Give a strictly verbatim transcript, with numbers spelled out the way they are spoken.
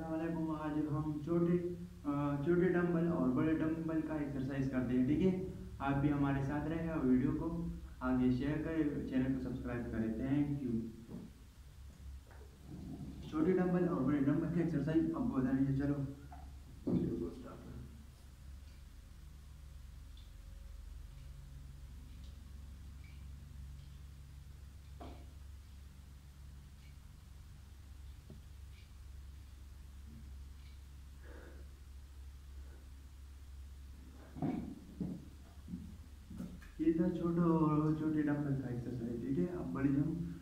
अस्सलाम वालेकुम। आज हम छोटे अ, छोटे डंबल और बड़े डंबल का एक्सरसाइज करते हैं, ठीक है। आप भी हमारे साथ रहें और वीडियो को आगे शेयर करें, चैनल को सब्सक्राइब करें। Thank you. छोटे डंबल और बड़े डंबल का एक्सरसाइज आपको बता दीजिए। चलो वीडियो को स्टार्ट करें। ये था छोटे और छोटे डंबल का एक्सरसाइज, ठीक है। अब बड़ी जंप